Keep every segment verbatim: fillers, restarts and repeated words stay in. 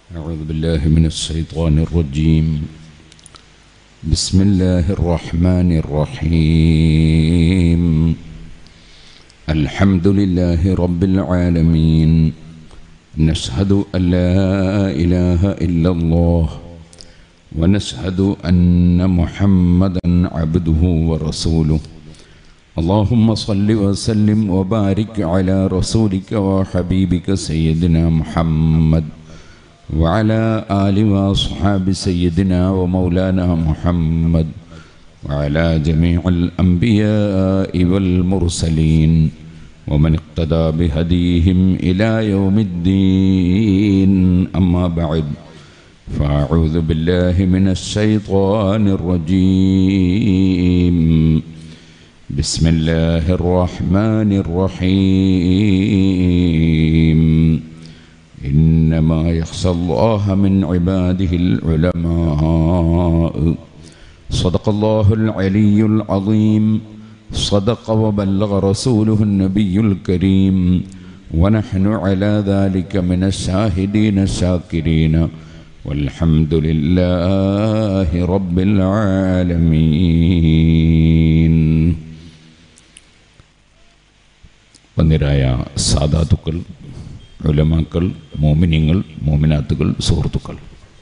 أعوذ بالله من الشيطان الرجيم. بسم الله الرحمن الرحيم. الحمد لله رب العالمين. نشهد أن لا إله إلا الله ونشهد أن محمدا عبده ورسوله. اللهم صل وسلم وبارك على رسولك وحبيبك سيدنا محمد وعلى آل وأصحاب سيدنا ومولانا محمد وعلى جميع الأنبياء والمرسلين ومن اقتدى بهديهم إلى يوم الدين. أما بعد، فأعوذ بالله من الشيطان الرجيم. بسم الله الرحمن الرحيم. إنما يخشى الله من عباده العلماء. صدق الله العلي العظيم. صدق وبلغ رسوله النبي الكريم، ونحن على ذلك من الشاهدين الشاكرين، والحمد لله رب العالمين. വന്നിരായ സാദാത്തുക്കൾ, ഉലമാക്കൾ, മോമിനിങ്ങൾ, മോമിനാത്തുകൾ, സുഹൃത്തുക്കൾ,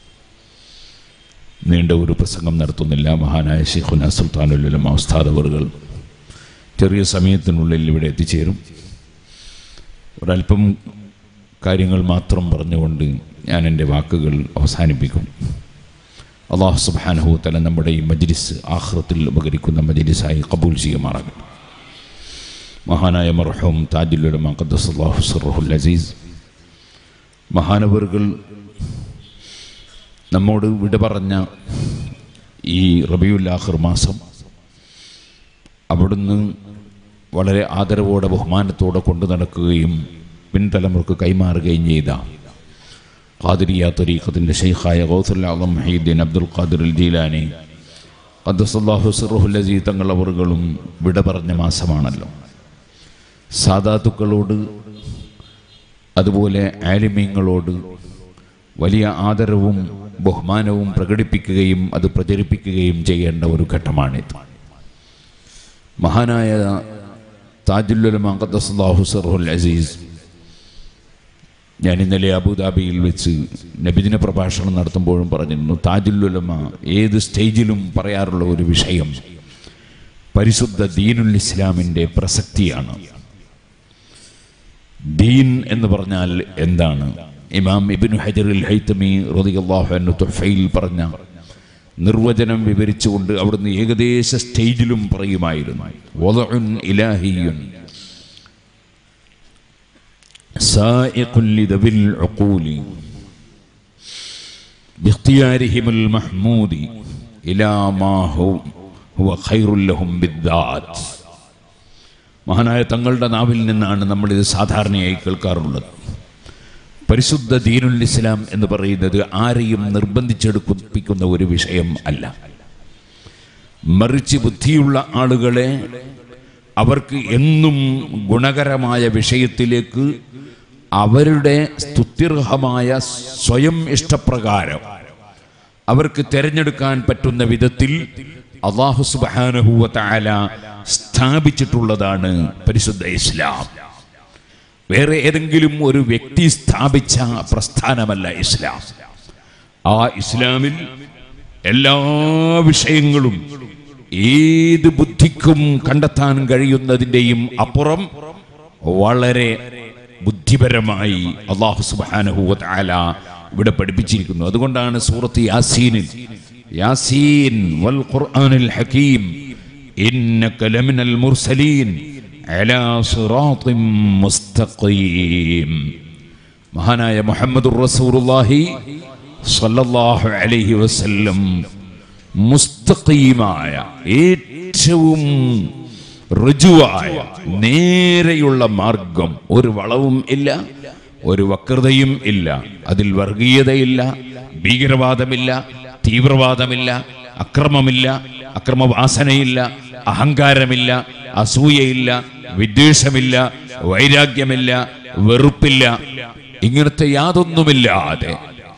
നീണ്ട ഒരു പ്രസംഗം നടത്തുന്നില്ല. മഹാനായ ശൈഖുന സുൽത്താനുൽ ഉലമ ഉസ്താദ് അവറുകൾ ചെറിയ സമയത്തിനുള്ളിൽ ഇവിടെ എത്തിച്ചേരും. ഒരല്പം കാര്യങ്ങൾ മാത്രം പറഞ്ഞുകൊണ്ട് ഞാൻ എൻ്റെ വാക്കുകൾ അവസാനിപ്പിക്കും. അല്ലാഹു സുബ്ഹാനഹു വ തആല നമ്മുടെ ഈ മജ്ലിസ് ആഖിറത്തിൽ ഉപകരിക്കുന്ന മജ്ലിസായി ഖബൂൽ ചെയ്യുമാറാകട്ടെ. മഹാനായ മർഹൂം താജുൽ ഉലമ ഖദ്ദസല്ലാഹു സിർറഹുൽ അസീസ് മഹാനവറുകൾ നമ്മോട് വിട പറഞ്ഞ ഈ റബീഉൽ ആഖിർ മാസം അവിടുന്ന് വളരെ ആദരവോടെ ബഹുമാനത്തോടെ കൊണ്ടു നടക്കുകയും പിൻതലമുറക്ക് കൈമാറുകയും ചെയ്ത ഖാദിരിയ ത്വരീഖത്തിൻ്റെ ശൈഖായ ഗൗസുൽ ആദം മുഹീദ്ദീൻ അബ്ദുൽ ഖാദിർ അൽ ജീലാനി ഖദ്ദസല്ലാഹു സിർറഹുൽ അസീസ് തങ്ങളവറുകളും വിട പറഞ്ഞ മാസമാണല്ലോ. സാദാത്തുക്കളോട് അതുപോലെ ആലിമീങ്ങളോട് വലിയ ആദരവും ബഹുമാനവും പ്രകടിപ്പിക്കുകയും അത് പ്രചരിപ്പിക്കുകയും ചെയ്യേണ്ട ഒരു ഘട്ടമാണിത്. മഹാനായ താജുൽ ഉലമ ഖദ്ദസല്ലാഹു സിർറഹുൽ അസീസ് ഞാൻ ഇന്നലെ അബുദാബിയിൽ വെച്ച് നബിദിന പ്രഭാഷണം നടത്തുമ്പോഴും പറഞ്ഞിരുന്നു, താജുൽ ഉലമ ഏത് സ്റ്റേജിലും പറയാറുള്ള ഒരു വിഷയം പരിശുദ്ധ ദീനുൽ ഇസ്ലാമിൻ്റെ പ്രസക്തിയാണ്. ദീൻ എന്ന് പറഞ്ഞാൽ എന്താണ്? ഇമാം ഇബ്നു ഹജർ അൽ ഹൈതമി റളിയല്ലാഹു അൻഹു തുഹ്ഫയിൽ പറഞ്ഞ നിർവചനം വിവരിച്ചുകൊണ്ട് അവിടുന്ന് ഏകദേശ സ്റ്റേജിലും പറയുമായിരുന്നു, വദഉൻ ഇലാഹിയുൻ സായിഖുൻ ലിദവിൽ ഉഖൂലി ബിഖ്തിയാരിഹിമുൽ മഹ്മൂദി ഇലാ മാ ഹുവ ഖൈറുൽ ലഹും ബിദ്ദാത്ത്. മഹാനായ തങ്ങളുടെ നാവിൽ നിന്നാണ് നമ്മളിത് സാധാരണയായി കേൾക്കാറുള്ളത്. പരിശുദ്ധ ദീനുൽ ഇസ്ലാം എന്ന് പറയുന്നത് ആരെയും നിർബന്ധിച്ചെടുപ്പിക്കുന്ന ഒരു വിഷയം അല്ല. മറിച്ച് ബുദ്ധിയുള്ള ആളുകളെ അവർക്ക് എന്നും ഗുണകരമായ വിഷയത്തിലേക്ക് അവരുടെ സ്തുത്യർഹമായ സ്വയം ഇഷ്ടപ്രകാരം അവർക്ക് തിരഞ്ഞെടുക്കാൻ പറ്റുന്ന വിധത്തിൽ അല്ലാഹു സുബ്ഹാനഹു വ തആല സ്ഥാപിച്ചിട്ടുള്ളതാണ് പരിശുദ്ധ ഇസ്ലാം. വേറെ ഏതെങ്കിലും ഒരു വ്യക്തി സ്ഥാപിച്ച പ്രസ്ഥാനമല്ല ഇസ്ലാം. ആ ഇസ്ലാമിൽ എല്ലാ വിഷയങ്ങളും ഏത് ബുദ്ധിക്കും കണ്ടെത്താൻ കഴിയുന്നതിൻ്റെയും അപ്പുറം വളരെ ബുദ്ധിപരമായി അല്ലാഹു സുബ്ഹാനഹു വ തആല ഇവിടെ പഠിപ്പിച്ചിരിക്കുന്നു. അതുകൊണ്ടാണ് സൂറത്ത് യാസീനിൽ യാസീൻ വൽ ഖുർആനിൽ ഹകീം ഇന്നക ലമിനൽ മുർസലീൻ അലാ സിറാത്തിൻ മുസ്തഖീം. മഹാനായ മുഹമ്മദുർ റസൂലുള്ളാഹി സ്വല്ലല്ലാഹു അലൈഹി വസല്ലം മുസ്തഖീമായ ഏറ്റവും ഋജുവായ നേരെയുള്ള മാർഗം, ഒരു വളവും ഇല്ല, ഒരു വക്രതയും ഇല്ല, അതിൽ വർഗീയതയില്ല, ഭീകരവാദമില്ല, തീവ്രവാദമില്ല, അക്രമമില്ല, അക്രമവാസനയില്ല, അഹങ്കാരമില്ല, അസൂയയില്ല, വിദ്വേഷമില്ല, വൈരാഗ്യമില്ല, വെറുപ്പില്ല. ഇങ്ങനത്തെ യാതൊന്നുമില്ലാതെ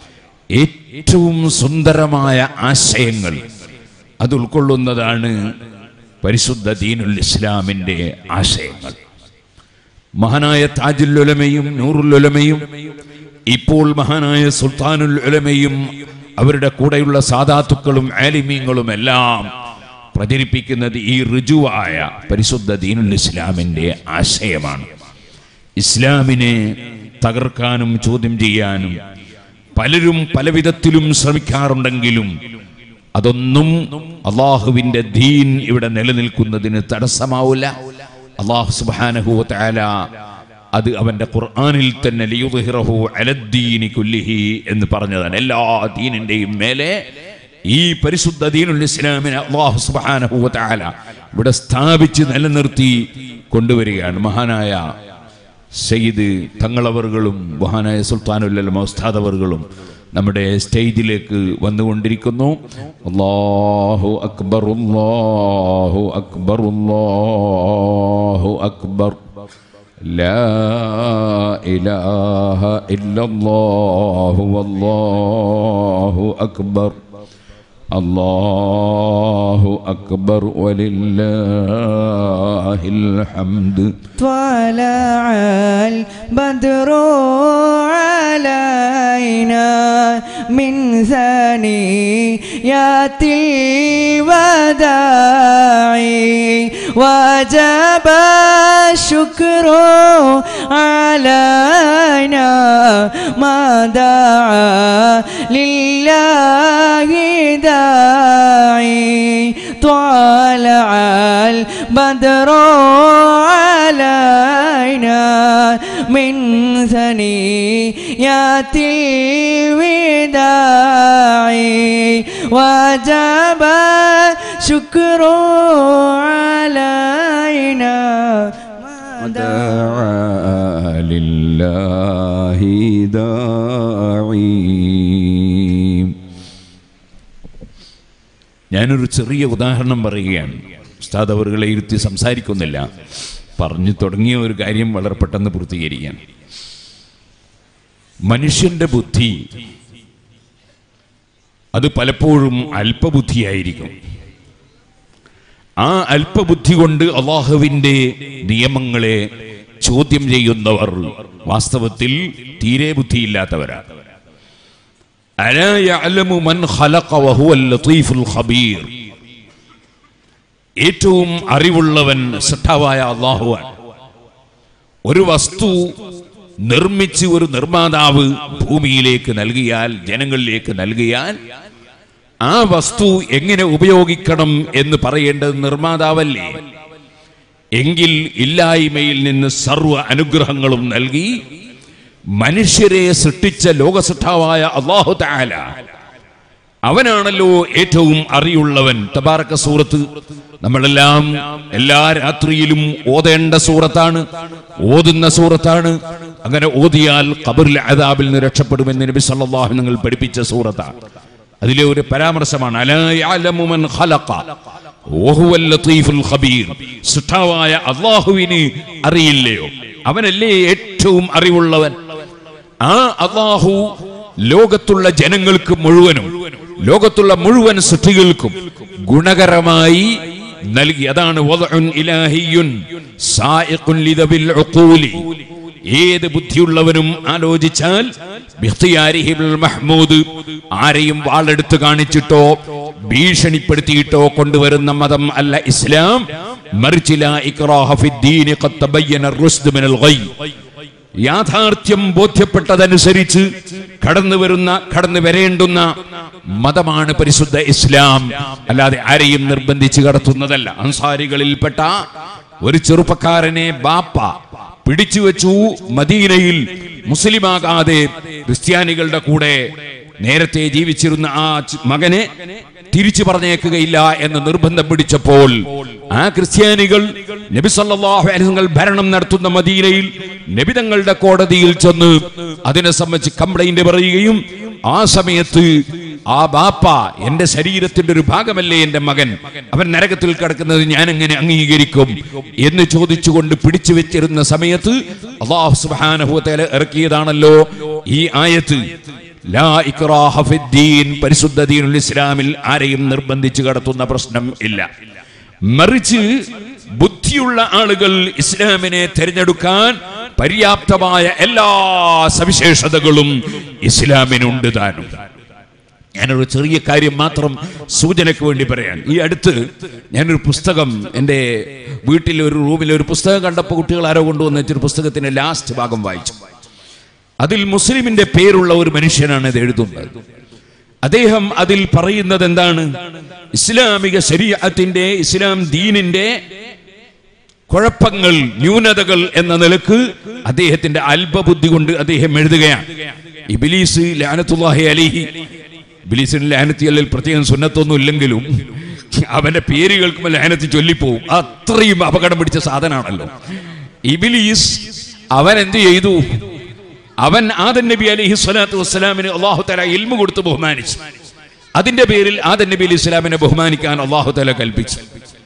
ഏറ്റവും സുന്ദരമായ ആശയങ്ങൾ അത് ഉൾക്കൊള്ളുന്നതാണ് പരിശുദ്ധ ദീനുൽ ഇസ്ലാമിൻ്റെ ആശയങ്ങൾ. മഹാനായ താജുൽ ഉലമയും നൂറുൽ ഉലമയും ഇപ്പോൾ മഹാനായ സുൽത്താനുൽ ഉലമയും അവരുടെ കൂടെയുള്ള സാദാത്തുക്കളും ആലിമീങ്ങളും എല്ലാം പ്രചരിപ്പിക്കുന്നത് ഈ ഋജുവായ പരിശുദ്ധ ദീനുൽ ഇസ്ലാമിൻ്റെ ആശയമാണ്. ഇസ്ലാമിനെ തകർക്കാനും ചോദ്യം ചെയ്യാനും പലരും പലവിധത്തിലും ശ്രമിക്കാറുണ്ടെങ്കിലും അതൊന്നും അള്ളാഹുവിൻ്റെ ദീൻ ഇവിടെ നിലനിൽക്കുന്നതിന് തടസ്സമാവില്ല. അള്ളാഹു സുബ്ഹാനഹു വ തആല അത് അവന്റെ ഖുർആനിൽ തന്നെ ലിയുദ്ഹിറഹു അലദ്ദീനി കുല്ലിഹി എന്ന് പറഞ്ഞതാണ്. എല്ലാ ദീനിന്റെയും മേലെ ഈ പരിശുദ്ധ ദീനുൽ ഇസ്ലാമിനെ അല്ലാഹു സുബ്ഹാനഹു വ തആല ഇവിടെ സ്ഥാപിച്ച് നിലനിർത്തി കൊണ്ടുവരികയാണ്. മഹാനായ സയ്യിദ് തങ്ങളവറുകളും മഹാനായ സുൽത്താനുൽ ഉലമ ഉസ്താദ് അവറുകളും നമ്മുടെ സ്റ്റേജിലേക്ക് വന്നുകൊണ്ടിരിക്കുന്നു. അല്ലാഹു അക്ബർ അല്ലാഹു അക്ബർ അല്ലാഹു അക്ബർ ലാ ഇലാഹ ഇല്ലല്ലാഹു വല്ലാഹു അക്ബർ അല്ലാഹു അക്ബർ വലില്ലാഹിൽ ഹംദ്. ത്വലഅൽ ബദ്റു അലൈനാ മിൻ സനിയാത്തിൽ വദാഇ വജബ ശുക്രു അലൈനാ മാ ദഅ ലില്ലാഹി طلع البدر علينا من ثنيات الوداع وجب شكر علينا دعا لله داعي. ഞാനൊരു ചെറിയ ഉദാഹരണം പറയുകയാണ്. ഉസ്താദ് അവറുകളെ ഇരുത്തി സംസാരിക്കുന്നില്ല, പറഞ്ഞു തുടങ്ങിയ ഒരു കാര്യം വളരെ പെട്ടെന്ന് പൂർത്തീകരിക്കാൻ. മനുഷ്യന്റെ ബുദ്ധി അത് പലപ്പോഴും അല്പബുദ്ധിയായിരിക്കും. ആ അല്പബുദ്ധി കൊണ്ട് അല്ലാഹുവിൻ്റെ നിയമങ്ങളെ ചോദ്യം ചെയ്യുന്നവർ വാസ്തവത്തിൽ തീരെ ബുദ്ധിയില്ലാത്തവരാണ്. അലാ യഅലമു മൻ ഖലഖ വഹുവൽ ലതീഫുൽ ഖബീർ. ഏറ്റവും അറിവുള്ളവൻ സൃഷ്ടാവായ അല്ലാഹുവാണ്. ഒരു വസ്തു നിർമ്മിച്ച് ഒരു നിർമ്മാതാവ് ഭൂമിയിലേക്ക് നൽകിയാൽ, ജനങ്ങളിലേക്ക് നൽകിയാൽ, ആ വസ്തു എങ്ങനെ ഉപയോഗിക്കണം എന്ന് പറയേണ്ടത് നിർമ്മാതാവല്ലേ? എങ്കിൽ ഇല്ലായ്മയിൽ നിന്ന് സർവ്വ അനുഗ്രഹങ്ങളും നൽകി മനുഷ്യരെ സൃഷ്ടിച്ച ലോകസൃഷ്ടാവായ അല്ലാഹു തആല അവനാണല്ലോ ഏറ്റവും അറിയുള്ളവൻ. തബാറക സൂറത്ത് നമ്മളെല്ലാം എല്ലാ രാത്രിയിലും ഓതേണ്ട സൂറത്താണ്, ഓതുന്ന സൂറത്താണ്. അങ്ങനെ ഓതിയാൽ ഖബറിലെ അദാബിൽ നിന്ന് രക്ഷപ്പെടുമെന്ന് നബി സല്ലല്ലാഹു അലൈഹി വസല്ലം പഠിപ്പിച്ച സൂറത്താണ്. അതിലെ ഒരു പരാമർശമാണ് അലാ യഅലമു മൻ ഖലഖ വഹുവൽ ലതീഫുൽ ഖബീർ. സൃഷ്ടാവായ അല്ലാഹുവിനെ അറിയില്ലയോ? അവനല്ലേ ഏറ്റവും അറിവുള്ളവൻ. ആ അല്ലാഹു ലോകത്തുള്ള ജനങ്ങൾക്ക് മുഴുവനും, ലോകത്തുള്ള മുഴുവൻ സൃഷ്ടികൾക്കും ഗുണകരമായി നൽകി. അതാണ് വദഉൻ ഇലാഹിയുൻ സായിഖുൻ ലിദബിൽ ഉഖൂലി. ഏത് ബുദ്ധിയുള്ളവനും ആലോചിച്ചാൽ ബിഖ്തിയാരിഹിൽ മഹ്മൂദ്, ആരെയും വാളെടുത്ത് കാണിച്ചിട്ടോ ഭീഷണിപ്പെടുത്തിയിട്ടോ കൊണ്ടുവരുന്ന മതം അല്ല ഇസ്ലാം. മറിച്ച് ലാ ഇക്റാഹ ഫിദ്ദീൻ ഖദ് തബയ്യന അർ-റുശ്ദ് മിനൽ ഗയ്. യാഥാർത്ഥ്യം ബോധ്യപ്പെട്ടതനുസരിച്ച് കടന്നു വരുന്ന കടന്നു വരേണ്ടുന്ന മതമാണ് പരിശുദ്ധ ഇസ്ലാം. അല്ലാതെ ആരെയും നിർബന്ധിച്ച് കടത്തുന്നതല്ല. അൻസാരികളിൽപ്പെട്ട ഒരു ചെറുപ്പക്കാരനെ ബാപ്പ പിടിച്ചു വെച്ചു. മദീനയിൽ മുസ്ലിമാകാതെ ക്രിസ്ത്യാനികളുടെ കൂടെ നേരത്തെ ജീവിച്ചിരുന്ന ആ മകനെ തിരിച്ചു പറഞ്ഞേക്കുകയില്ല എന്ന് നിർബന്ധം പിടിച്ചപ്പോൾ ആ ക്രിസ്ത്യാനികൾ നബി സല്ലല്ലാഹു അലൈഹി വസല്ലം ഭരണം നടത്തുന്ന മദീനയിൽ നബി തങ്ങളുടെ കോടതിയിൽ ചെന്ന് അതിനെ സംബന്ധിച്ച് കംപ്ലൈന്റ് പറയുകയും ആ സമയത്ത് ആ ബാപ്പ എന്റെ ശരീരത്തിന്റെ ഒരു ഭാഗമല്ലേ എന്റെ മകൻ, അവൻ നരകത്തിൽ കിടക്കുന്നത് ഞാൻ എങ്ങനെ അംഗീകരിക്കും എന്ന് ചോദിച്ചുകൊണ്ട് പിടിച്ചു വെച്ചിരുന്ന സമയത്ത് അല്ലാഹു സുബ്ഹാനഹു വ തആല ഇറക്കിയതാണല്ലോ ഈ ആയത്ത്. ലാ ഇക്റാഹ ഫിദ്ദീൻ, പരിശുദ്ധ ദീനുൽ ഇസ്ലാമിൽ ആരെയും നിർബന്ധിച്ചു കടത്തുന്ന പ്രശ്നം ഇല്ല. മറിച്ച് ബുദ്ധിയുള്ള ആളുകൾ ഇസ്ലാമിനെ തിരഞ്ഞെടുക്കാൻ പര്യാപ്തമായ എല്ലാ സവിശേഷതകളും ഇസ്ലാമിനുണ്ട് താനും. ഞാനൊരു ചെറിയ കാര്യം മാത്രം സൂചനയ്ക്ക് വേണ്ടി പറയാൻ. ഈ അടുത്ത് ഞാനൊരു പുസ്തകം എൻ്റെ വീട്ടിലെ ഒരു റൂമിൽ ഒരു പുസ്തകം കണ്ടപ്പോൾ കുട്ടികൾ ആരോ കൊണ്ടുവന്ന് വെച്ചൊരു പുസ്തകത്തിന്റെ ലാസ്റ്റ് ഭാഗം വായിച്ചു. അതിൽ മുസ്ലിമിന്റെ പേരുള്ള ഒരു മനുഷ്യനാണ് ഇത് എഴുതുന്നത്. അദ്ദേഹം അതിൽ പറയുന്നത് എന്താണ്? ഇസ്ലാമിക ശരീഅത്തിന്റെ, ഇസ്ലാം ദീനിന്റെ കുഴപ്പങ്ങൾ, ന്യൂനതകൾ എന്ന നിലക്ക് അദ്ദേഹത്തിന്റെ അല്പബുദ്ധി കൊണ്ട് അദ്ദേഹം എഴുതുകയാണ്. ഇബ്ലീസ് ലഅനത്തുല്ലാഹി അലൈഹി, ഇബ്ലീസിന് ലഅനത്ത് അല്ലൽ പ്രത്യേകം സുന്നത്തൊന്നും ഇല്ലെങ്കിലും അവന്റെ പേര് കേൾക്കുമ്പോൾ ലഅനത്ത് ചൊല്ലിപ്പോവും. അത്രയും അപകടം പിടിച്ച സാധനമാണല്ലോ ഇബ്ലീസ്. അവൻ എന്ത് ചെയ്തു? അവൻ ആദം നബി അലൈഹി സ്വലാത്തു വസ്സലാമിന് അല്ലാഹു തആല ഇൽമു കൊടുത്ത് ബഹുമാനിച്ചു. അതിന്റെ പേരിൽ ആദം നബി അലൈഹി സ്വലാമിനെ ബഹുമാനിക്കാൻ അല്ലാഹു തആല കൽപ്പിച്ചു.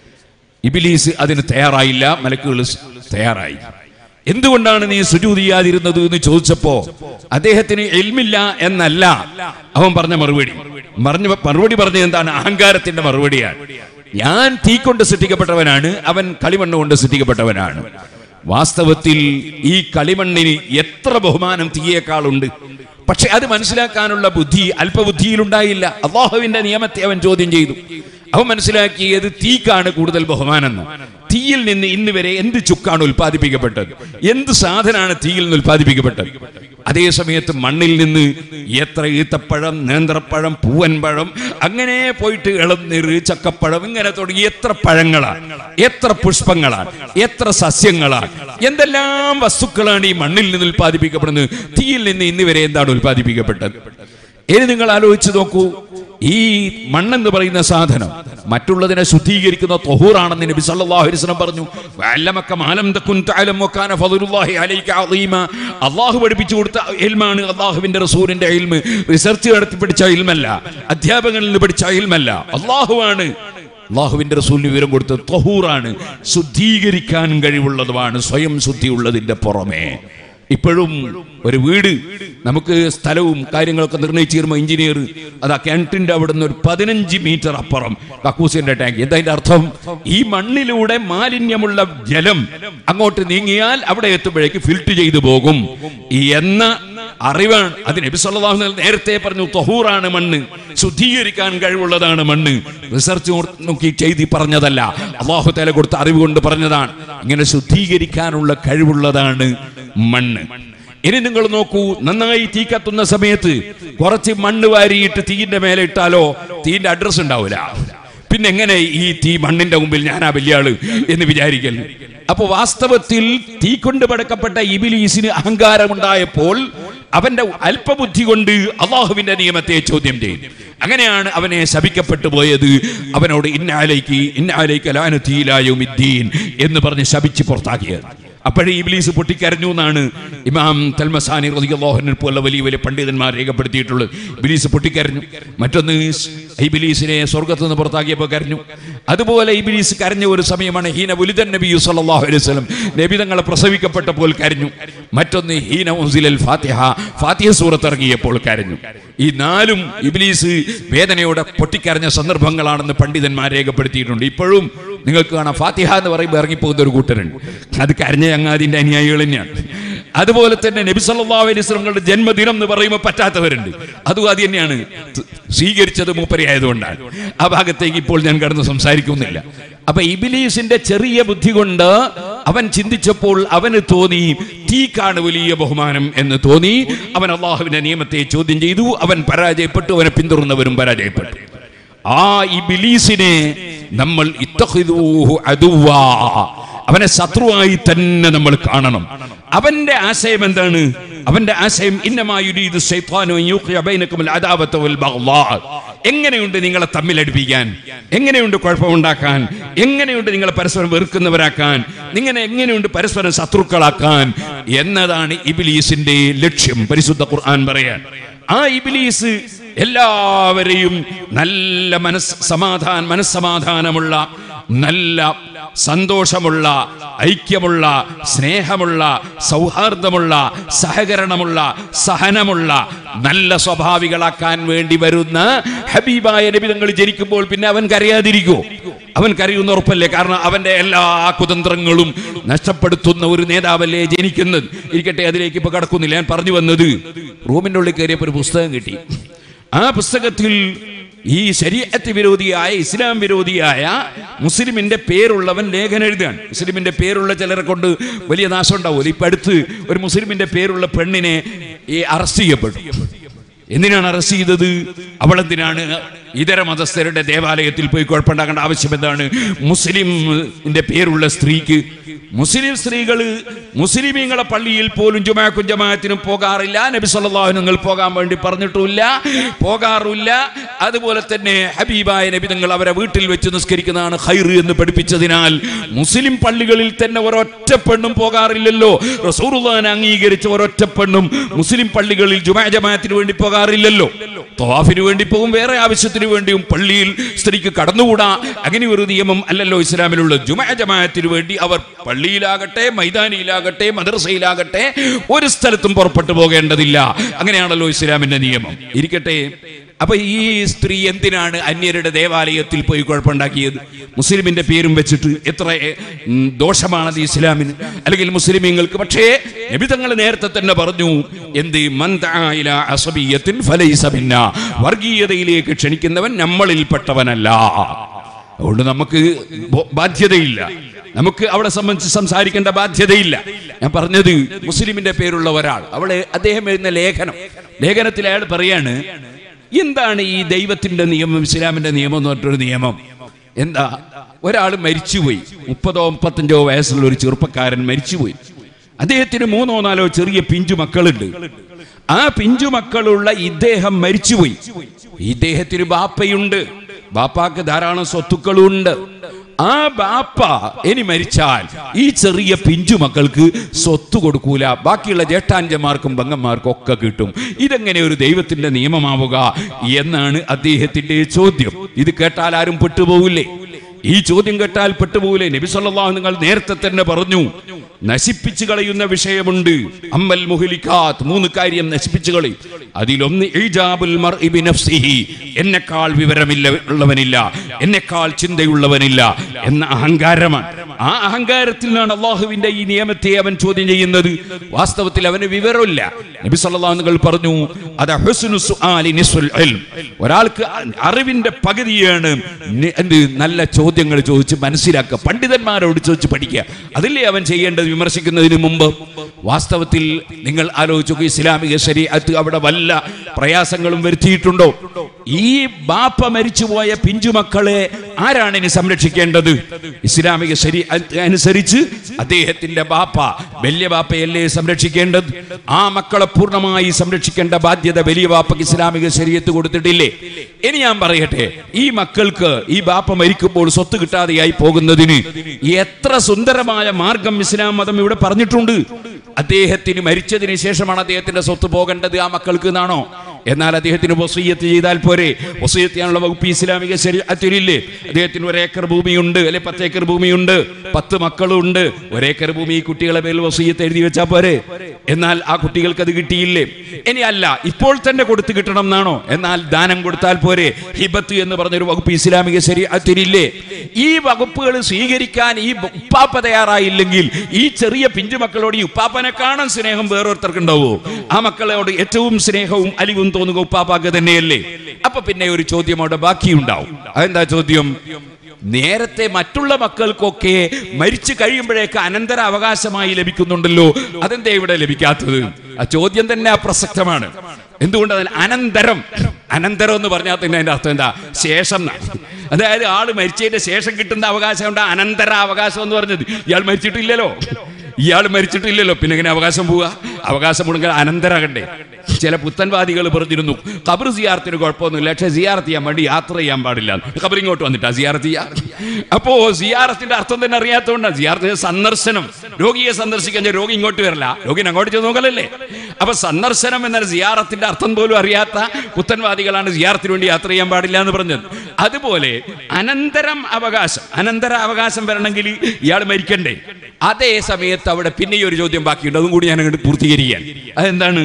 ഇബ്ലീസ് അതിന് തയ്യാറായില്ല, മലക്കുകൾ തയ്യാറായി. എന്തുകൊണ്ടാണ് നീ സുജൂദ് ചെയ്യാതിരുന്നത് എന്ന് ചോദിച്ചപ്പോ അദ്ദേഹത്തിന് ഇൽമില്ല എന്നല്ല അവൻ പറഞ്ഞ മറുപടി. പറഞ്ഞ മറുപടി പറഞ്ഞത് എന്താണ്? അഹങ്കാരത്തിന്റെ മറുപടിയാണ്. ഞാൻ തീ കൊണ്ട് സൃഷ്ടിക്കപ്പെട്ടവനാണ്, അവൻ കളിമണ്ണ് കൊണ്ട് സൃഷ്ടിക്കപ്പെട്ടവനാണ്. വാസ്തവത്തിൽ ഈ കളിമണ്ണിന് എത്ര ബഹുമാനം തീയേക്കാളുണ്ട്. പക്ഷെ അത് മനസ്സിലാക്കാനുള്ള ബുദ്ധി അല്പബുദ്ധിയിലുണ്ടായില്ല. അല്ലാഹുവിന്റെ നിയമത്തെ അവൻ ചോദ്യം ചെയ്തു. അവൻ മനസ്സിലാക്കിയത് തീക്കാണ് കൂടുതൽ ബഹുമാനം. തീയിൽ നിന്ന് ഇന്ന് വരെ എന്ത് ചുക്കാണ് ഉൽപ്പാദിപ്പിക്കപ്പെട്ടത്? എന്ത് സാധനമാണ് തീയിൽ നിന്ന് ഉൽപ്പാദിപ്പിക്കപ്പെട്ടത്? അതേ സമയത്ത് മണ്ണിൽ നിന്ന് എത്ര ഈത്തപ്പഴം, നേന്ത്രപ്പഴം, പൂവൻപഴം, അങ്ങനെ പോയിട്ട് ഇളനീര്, ചക്കപ്പഴം, ഇങ്ങനെ തുടങ്ങി എത്ര പഴങ്ങളാണ്, എത്ര പുഷ്പങ്ങളാണ്, എത്ര സസ്യങ്ങളാണ്, എന്തെല്ലാം വസ്തുക്കളാണ് ഈ മണ്ണിൽ നിന്ന് ഉൽപ്പാദിപ്പിക്കപ്പെടുന്നത്. തീയിൽ നിന്ന് ഇന്ന് വരെ എന്താണ് ഉൽപ്പാദിപ്പിക്കപ്പെട്ടത്? ഇനി നിങ്ങൾ ആലോചിച്ച് നോക്കൂ. ഈ മണ്ണെന്ന് പറയുന്ന സാധനം മറ്റുള്ളതിനെ ശുദ്ധീകരിക്കുന്ന ത്വഹൂറാണെന്ന് നബി സല്ലല്ലാഹു അലൈഹി വസല്ലം പറഞ്ഞു. വഅല്ലമക മാ ലം തകുൻ തഅലം വകാന ഫദ്ലുല്ലാഹി അലൈക അദീമ. അല്ലാഹു പഠിപ്പിച്ചു കൊടുത്ത ഇൽമാണ് അല്ലാഹുവിന്റെ റസൂലിന്റെ ഇൽമ്. റിസർച്ച് നടത്തി പഠിച്ച ഇൽമല്ല, അധ്യാപകരിൽ നിന്ന് പഠിച്ച ഇൽമല്ല, അല്ലാഹുവാണ്. അല്ലാഹുവിന്റെ റസൂലിന് വിവരം കൊടുത്തത് ത്വഹൂറാണ്, ശുദ്ധീകരിക്കാൻ കഴിവുള്ളതുമാണ്, സ്വയം ശുദ്ധിയുള്ളതിന്റെ പുറമേ. ഇപ്പോഴും ഒരു വീട് നമുക്ക് സ്ഥലവും കാര്യങ്ങളൊക്കെ നിർണയിച്ചു തരുമ്പോൾ എഞ്ചിനീയർ അത് ആ കിണറ്റിന്റെ അവിടെ നിന്ന് ഒരു പതിനഞ്ച് മീറ്റർ അപ്പുറം കക്കൂസിന്റെ ടാങ്ക്. എന്താ അതിന്റെ അർത്ഥം? ഈ മണ്ണിലൂടെ മാലിന്യമുള്ള ജലം അങ്ങോട്ട് നീങ്ങിയാൽ അവിടെ എത്തുമ്പോഴേക്ക് ഫിൽറ്റർ ചെയ്തു പോകും എന്ന അറിവാണ്. അത് നബി സല്ലല്ലാഹു അലൈഹി വസല്ലം നേരത്തെ പറഞ്ഞു, ത്വഹൂറാണ് മണ്ണ്, ശുദ്ധീകരിക്കാൻ കഴിവുള്ളതാണ് മണ്ണ്. റിസർച്ച് നോക്കി ചെയ്തി പറഞ്ഞതല്ല, അല്ലാഹു തആല കൊടുത്ത അറിവ് കൊണ്ട് പറഞ്ഞതാണ്. ഇങ്ങനെ ശുദ്ധീകരിക്കാനുള്ള കഴിവുള്ളതാണ് മണ്ണ്. ഇനി നിങ്ങൾ നോക്കൂ, നന്നായി തീ കത്തുന്ന സമയത്ത് കുറച്ച് മണ്ണ് വാരിയിട്ട് തീന്റെ മേലെ ഇട്ടാലോ തീന്റെ അഡ്രസ് ഉണ്ടാവില്ല. പിന്നെ എങ്ങനെ ഈ തീ മണ്ണിന്റെ മുമ്പിൽ ഞാനാ വലിയ ആള് എന്ന് വിചാരിക്കൽ? അപ്പൊ വാസ്തവത്തിൽ തീ കൊണ്ട് പടക്കപ്പെട്ട ഇബ്ലീസിന് അഹങ്കാരമുണ്ടായപ്പോൾ അവന്റെ അല്പബുദ്ധി കൊണ്ട് അല്ലാഹുവിന്റെ നിയമത്തെ ചോദ്യം ചെയ്തു. അങ്ങനെയാണ് അവനെ ശപിക്കപ്പെട്ടു പോയത്. അവനോട് ഇന്ന അലൈകി ഇന്ന അലൈക ലഅനതി ഇലാ യൗമിദ്ദീൻ എന്ന് പറഞ്ഞ് ശപിച്ച് പുറത്താക്കിയത്. അപ്പോഴേ ഇബ്ലീസ് പൊട്ടിക്കരഞ്ഞു എന്നാണ് ഇമാം തൽമസാനി റളിയല്ലാഹു അൻഹു പോലുള്ള വലിയ വലിയ പണ്ഡിതന്മാർ രേഖപ്പെടുത്തിയിട്ടുള്ളത്. ഇബ്ലീസ് പൊട്ടിക്കരഞ്ഞു. മറ്റൊന്ന്, ഇബ്ലീസിനെ സ്വർഗ്ഗത്തു നിന്ന് പുറത്താക്കിയപ്പോൾ കരഞ്ഞു. അതുപോലെ ഇബ്ലീസ് കരഞ്ഞ ഒരു സമയമാണ് ഹീന വുലിദൻ നബി സല്ലല്ലാഹു അലൈഹി വസല്ലം, നബി തങ്ങൾ പ്രസവിക്കപ്പെട്ടപ്പോൾ കരഞ്ഞു. മറ്റൊന്ന് ഹീന ഉൻസിലൽ ഫാത്തിഹ, ഫാത്തിഹ സൂറത്ത് ഇറങ്ങിയപ്പോൾ കരഞ്ഞു. ഈ നാലും ഇബ്ലീസ് വേദനയോടെ പൊട്ടിക്കരഞ്ഞ സന്ദർഭങ്ങളാണെന്ന് പണ്ഡിതന്മാർ രേഖപ്പെടുത്തിയിട്ടുണ്ട്. ഇപ്പോഴും നിങ്ങൾക്ക് കാണാം, ഫാത്തിഹ എന്ന് പറയുമ്പോൾ ഇറങ്ങിപ്പോകുന്ന ഒരു കൂട്ടരുണ്ട്. അത് കരഞ്ഞ അങ്ങാതിന്റെ അനുയായികൾ തന്നെയാണ്. അതുപോലെ തന്നെ നബി സല്ലല്ലാഹു അലൈഹി വസല്ലമയുടെ ജന്മദിനം എന്ന് പറയുമ്പോൾ പറ്റാത്തവരുണ്ട്. അതും അത് തന്നെയാണ്, സ്വീകരിച്ചത് മൂപ്പരിയായതുകൊണ്ടാണ്. ആ ഭാഗത്തേക്ക് ഇപ്പോൾ ഞാൻ കടന്ന് സംസാരിക്കുന്നില്ല. അപ്പൊ ഇബ്ലീസിന്റെ ചെറിയ ബുദ്ധി കൊണ്ട് അവൻ ചിന്തിച്ചപ്പോൾ അവന് തോന്നി തീക്കാണ് വലിയ ബഹുമാനം എന്ന് തോന്നി. അവൻ അല്ലാഹുവിന്റെ നിയമത്തെ ചോദ്യം ചെയ്തു. അവൻ പരാജയപ്പെട്ടു. അവനെ പിന്തുടർന്നവരും പരാജയപ്പെട്ടു. ആ ഇബ്ലീസിനെ നമ്മൾ ഇത്തഖിദൂഹു അദുവ്വാ, അവനെ ശത്രുവായി തന്നെ നമ്മൾ കാണണം. അവന്റെ ആശയം എന്താണ്? അവന്റെ ആശയം ഇന്നമാ യുരീദു ശൈത്വാനു അൻ യുഖിയ ബൈനകുൽ അദാവത വൽ ബഗ്ളാ. എങ്ങനെയുണ്ട് നിങ്ങളെ തമ്മിലടിപ്പിക്കാൻ, എങ്ങനെയുണ്ട് കുഴപ്പമുണ്ടാക്കാൻ, എങ്ങനെയുണ്ട് നിങ്ങളെ പരസ്പരം വെറുക്കുന്നവരാക്കാൻ, നിങ്ങളെ എങ്ങനെയുണ്ട് പരസ്പരം ശത്രുക്കളാക്കാൻ എന്നതാണ് ഇബ്ലീസിന്റെ ലക്ഷ്യം. പരിശുദ്ധ ഖുർആൻ പറയാൻ, ആ ഇബ്ലീസ് എല്ലാവരെയും നല്ല മനസ് സമാധാന മനസ്സമാധാനമുള്ള നല്ല സന്തോഷമുള്ള, ഐക്യമുള്ള, സ്നേഹമുള്ള, സൗഹാർദ്ദമുള്ള, സഹകരണമുള്ള, സഹനമുള്ള നല്ല സ്വഭാവികളാക്കാൻ വേണ്ടി വരുന്ന ഹബീബായ നബി തങ്ങൾ ജനിക്കുമ്പോൾ പിന്നെ അവൻ കരയാതിരിക്കുമോ? അവൻ കരയുന്ന ഉറപ്പല്ലേ? കാരണം അവന്റെ എല്ലാ കുതന്ത്രങ്ങളും നഷ്ടപ്പെടുത്തുന്ന ഒരു നേതാവല്ലേ ജനിക്കുന്നത്. ഇരിക്കട്ടെ, അതിലേക്ക് ഇപ്പൊ കടക്കുന്നില്ല. ഞാൻ പറഞ്ഞു വന്നത്, റൂമിന്റെ ഉള്ളിൽ കയറിയപ്പോൾ ഒരു പുസ്തകം കിട്ടി. ആ പുസ്തകത്തിൽ ഈ ശരീഅത്ത് വിരോധിയായ, ഇസ്ലാം വിരോധിയായ മുസ്ലിമിന്റെ പേരുള്ളവൻ ലേഖനം എഴുതുകയാണ്. മുസ്ലിമിന്റെ പേരുള്ള ചിലരെ കൊണ്ട് വലിയ നാശം ഉണ്ടാവുമല്ലോ. ഇപ്പൊ അടുത്ത് ഒരു മുസ്ലിമിന്റെ പേരുള്ള പെണ്ണിനെ ഈ അറസ്റ്റ് ചെയ്യപ്പെട്ടു. എന്തിനാണ് അറസ്റ്റ് ചെയ്തത്? അവളെന്തിനാണ് ഇതര മതസ്ഥരുടെ ദേവാലയത്തിൽ പോയി കുഴപ്പമുണ്ടാക്കേണ്ട ആവശ്യം എന്താണ്? മുസ്ലിമിന്റെ പേരുള്ള സ്ത്രീക്ക്, മുസ്ലിം സ്ത്രീകള് മുസ്ലിമീങ്ങളെ പള്ളിയിൽ പോലും ജുമാഅക്കും ജമാഅത്തിനും പോകാറില്ല. നബി സല്ലല്ലാഹു അലൈഹി വസല്ലം പോകാൻ വേണ്ടി പറഞ്ഞിട്ടില്ല, പോകാറില്ല. അതുപോലെ തന്നെ ഹബീബായ നബി തങ്ങൾ അവരെ വീട്ടിൽ വെച്ച് നിസ്കരിക്കുന്നതാണ് ഖൈർ എന്ന് പഠിപ്പിച്ചതിനാൽ മുസ്ലിം പള്ളികളിൽ തന്നെ ഒരൊറ്റ പെണ്ണും പോകാറില്ലല്ലോ. റസൂലുള്ളാഹിനെ അംഗീകരിച്ച ഒരൊറ്റ പെണ്ണും മുസ്ലിം പള്ളികളിൽ ജുമാ ജമാഅത്തിന് വേണ്ടി പോകാറില്ലല്ലോ. തവാഫിന് വേണ്ടി പോകും, വേറെ ആവശ്യത്തിന് വേണ്ടിയും പള്ളിയിൽ സ്ത്രീക്ക് കടന്നുകൂടാ. അങ്ങനെ ഒരു നിയമം അല്ലല്ലോ ഇസ്ലാമിലുള്ളത്. ജുമാ ജമാഅത്തിന് വേണ്ടി അവർ പള്ളിയിലാകട്ടെ, മൈതാനിയിലാകട്ടെ, മദ്രസയിലാകട്ടെ ഒരു സ്ഥലത്തും പുറപ്പെട്ടു പോകേണ്ടതില്ല. അങ്ങനെയാണല്ലോ ഇസ്ലാമിന്റെ നിയമം. ഇരിക്കട്ടെ, അപ്പൊ ഈ സ്ത്രീ എന്തിനാണ് അന്യരുടെ ദേവാലയത്തിൽ പോയി കുഴപ്പമുണ്ടാക്കിയത്? മുസ്ലിമിന്റെ പേരും വെച്ചിട്ട് എത്ര ദോഷമാണത് ഇസ്ലാമിന്, അല്ലെങ്കിൽ മുസ്ലിമീങ്ങൾക്ക്. പക്ഷേ നബി തങ്ങൾ നേരത്തെ തന്നെ പറഞ്ഞു, എന്ത് വർഗീയതയിലേക്ക് ക്ഷണിക്കുന്നവൻ നമ്മളിൽപ്പെട്ടവനല്ല. അതുകൊണ്ട് നമുക്ക് ബാധ്യതയില്ല, നമുക്ക് അവിടെ സംബന്ധിച്ച് സംസാരിക്കേണ്ട ബാധ്യതയില്ല. ഞാൻ പറഞ്ഞത് മുസ്ലിമിന്റെ പേരുള്ള ഒരാൾ, അവളെ അദ്ദേഹം എഴുതുന്ന ലേഖനം ലേഖനത്തിൽ അയാൾ പറയാണ്, എന്താണ് ഈ ദൈവത്തിന്റെ നിയമം, ഇസ്ലാമിന്റെ നിയമം എന്ന് പറഞ്ഞൊരു നിയമം. എന്താ? ഒരാൾ മരിച്ചുപോയി, മുപ്പതോ മുപ്പത്തഞ്ചോ വയസ്സുള്ള ഒരു ചെറുപ്പക്കാരൻ മരിച്ചുപോയി. അദ്ദേഹത്തിന് മൂന്നോ നാലോ ചെറിയ പിഞ്ചു മക്കളുണ്ട്. ആ പിഞ്ചു മക്കളുള്ള ഇദ്ദേഹം മരിച്ചുപോയി. ഇദ്ദേഹത്തിന് ബാപ്പയുണ്ട്, ബാപ്പാക്ക് ധാരാളം സ്വത്തുക്കളുണ്ട്. ആ ബാപ്പ ഇനി മരിച്ചാൽ ഈ ചെറിയ പിഞ്ചു മക്കൾക്ക് സ്വത്ത് കൊടുക്കൂല, ബാക്കിയുള്ള ജ്യേഷ്ഠാഞ്ചന്മാർക്കും പെങ്ങന്മാർക്കും ഒക്കെ കിട്ടും. ഇതെങ്ങനെ ഒരു ദൈവത്തിന്റെ നിയമമാവുക എന്നാണ് അദ്ദേഹത്തിന്റെ ചോദ്യം. ഇത് കേട്ടാൽ ആരും പെട്ടുപോകില്ലേ? ഈ ചോദ്യം കേട്ടാൽ പെട്ടുപോകില്ലേ? നബി സല്ലല്ലാഹു അലൈഹി വസല്ലം നേരത്തെ തന്നെ പറഞ്ഞു, നശിപ്പിച്ചു കളയുന്ന വിഷയമുണ്ട്. അമ്മൽ മുഹ്ലികാത്ത്, മൂന്ന് കാര്യം നശിപ്പിച്ചു കളയും. അതിലൊന്ന് ഇജാബുൽ മർഇ ബിനഫ്സിഹി, എന്നെക്കാൾ വിവരമില്ല ഉള്ളവനില്ല, എന്നെക്കാൾ ചിന്തയുള്ളവനില്ല എന്ന അഹങ്കാരമാണ്. ആ അഹങ്കാരത്തിൽ നിന്നാണ് അള്ളാഹുവിന്റെ ഈ നിയമത്തെ അവൻ ചോദ്യം ചെയ്യുന്നത്. വാസ്തവത്തിൽ അവന് വിവരമില്ല. നബി സല്ലല്ലാഹു അലൈഹി വസല്ലം പറഞ്ഞു, അദ ഹുസ്നു സുആലി നിസ്ഫുൽ ഇൽം, ഒരാൾക്ക് അറിവിന്റെ പകുതിയാണ് എന്ത് നല്ല ചോദ്യങ്ങൾ ചോദിച്ച് മനസ്സിലാക്കുക, പണ്ഡിതന്മാരോട് ചോദിച്ച് പഠിക്കുക. അതില്ലേ അവൻ ചെയ്യേണ്ടത് വിമർശിക്കുന്നതിന് മുമ്പ്. വാസ്തവത്തിൽ നിങ്ങൾ ആലോചിച്ചു, ഇസ്ലാമിക ശരീഅത്ത് അവിടെ വല്ല പ്രയാസങ്ങളും വരുത്തിയിട്ടുണ്ടോ? ഈ ബാപ്പ മരിച്ചുപോയ പിഞ്ചുമക്കളെ ആരാണ് ഇനി സംരക്ഷിക്കേണ്ടത്? ഇസ്ലാമിക ശരീഅത്ത് അനുസരിച്ച് അദ്ദേഹത്തിന്റെ ബാപ്പ, വലിയ ബാപ്പയല്ലേ സംരക്ഷിക്കേണ്ടത്? ആ മക്കളെ പൂർണ്ണമായി സംരക്ഷിക്കേണ്ട ബാധ്യത വലിയ ബാപ്പക്ക് ഇസ്ലാമിക ശരീഅത്ത് കൊടുത്തിട്ടില്ലേ? ഇനി ഞാൻ പറയട്ടെ, ഈ മക്കൾക്ക് ഈ ബാപ്പ മരിക്കുമ്പോൾ സ്വത്ത് കിട്ടാതെയായി പോകുന്നതിന് എത്ര സുന്ദരമായ മാർഗം ഇസ്ലാം മതം ഇവിടെ പറഞ്ഞിട്ടുണ്ട്. അദ്ദേഹത്തിന് മരിച്ചതിന് ശേഷമാണ് അദ്ദേഹത്തിന്റെ സ്വത്ത് പോകേണ്ടത് ആ മക്കൾക്ക് എന്നാണോ? എന്നാൽ അദ്ദേഹത്തിന് വസിയ്യത്ത് ചെയ്താൽ പോരെ? വസിയ്യത്ത് ചെയ്യാനുള്ള വകുപ്പ് ഇസ്ലാമിക ശരീഅത്തിലില്ലേ? അദ്ദേഹത്തിന് ഒരേക്കർ ഭൂമിയുണ്ട്, അല്ലെ പത്തേക്കർ ഭൂമിയുണ്ട്, പത്ത് മക്കളുണ്ട്, ഒരേക്കർ ഭൂമി ഈ കുട്ടികളെ പേരിൽ വസിയ്യത്ത് എഴുതി വെച്ചാൽ പോരെ? എന്നാൽ ആ കുട്ടികൾക്ക് അത് കിട്ടിയില്ലേ? ഇനി അല്ല, ഇപ്പോൾ തന്നെ കൊടുത്തു കിട്ടണം എന്നാണോ? എന്നാൽ ദാനം കൊടുത്താൽ പോരെ? ഹിബത്ത് എന്ന് പറഞ്ഞൊരു വകുപ്പ് ഇസ്ലാമിക ശരീഅത്തിലില്ലേ? ഈ വകുപ്പുകൾ സ്വീകരിക്കാൻ ഈ ഉപ്പാപ്പ തയ്യാറായില്ലെങ്കിൽ ഈ ചെറിയ പിഞ്ചുമക്കളോട് ഈ ഉപ്പാപ്പനെ കാണാൻ സ്നേഹം വേറൊരുത്തർക്ക് ഉണ്ടാവോ? ആ മക്കളോട് ഏറ്റവും സ്നേഹവും അലിവും തോന്നുക ഉപ്പാപ്പാക്ക് തന്നെയല്ലേ? അപ്പൊ പിന്നെ ഒരു ചോദ്യം അവിടെ ബാക്കിയുണ്ടാവും. അതെന്താ ചോദ്യം? നേരത്തെ മറ്റുള്ള മക്കൾക്കൊക്കെ മരിച്ചു കഴിയുമ്പോഴേക്ക് അനന്തര അവകാശമായി ലഭിക്കുന്നുണ്ടല്ലോ, അതെന്താ ഇവിടെ ലഭിക്കാത്തത്? ആ ചോദ്യം തന്നെ അപ്രസക്തമാണ്. എന്തുകൊണ്ട്? അതിന് അനന്തരം, അനന്തരം എന്ന് പറഞ്ഞാൽ തന്നെ അതിന്റെ അർത്ഥം എന്താ? ശേഷം. അതായത് ആള് മരിച്ചതിന്റെ ശേഷം കിട്ടുന്ന അവകാശം ഉണ്ട് അനന്തര അവകാശം എന്ന് പറഞ്ഞത്. ഇയാൾ മരിച്ചിട്ടില്ലല്ലോ, ഇയാൾ മരിച്ചിട്ടില്ലല്ലോ, പിന്നെ എങ്ങനെ അവകാശം പോവുക? അവകാശം മുടങ്ങാൻ അനന്തരാകണ്ടേ? ചില പുത്തൻവാദികൾ പറഞ്ഞിരുന്നു ഖബർ സിയാറത്തിന് കുഴപ്പമൊന്നുമില്ല, പക്ഷേ സിയാറത്ത് ചെയ്യാൻ വേണ്ടി യാത്ര ചെയ്യാൻ പാടില്ല. ഖബർ ഇങ്ങോട്ട് വന്നിട്ടാ സിയാറത്ത് ചെയ്യാ. അപ്പോ സിയാറത്തിന്റെ അർത്ഥം തന്നെ അറിയാത്തതുകൊണ്ടാണ്. സിയാറത്ത് സന്ദർശനം, രോഗിയെ സന്ദർശിക്കാൻ രോഗി ഇങ്ങോട്ട് വരില്ല, രോഗിനെ അങ്ങോട്ട് ചെന്ന് നോക്കലല്ലേ. അപ്പൊ സന്ദർശനം എന്നാൽ സിയാറത്തിന്റെ അർത്ഥം പോലും അറിയാത്ത പുത്തൻവാദികളാണ് സിയാറത്തിന് വേണ്ടി യാത്ര ചെയ്യാൻ പാടില്ല എന്ന് പറഞ്ഞത്. അതുപോലെ അനന്തരം അവകാശം, അനന്തര അവകാശം വരണമെങ്കിൽ ഇയാൾ മരിക്കണ്ടേ? അതേ സമയത്ത് അവിടെ പിന്നെ ഒരു ചോദ്യം ബാക്കിയുണ്ട്, അതും കൂടി ഞാൻ അങ്ങോട്ട് പൂർത്തീകരിക്കാൻ. അതെന്താണ്?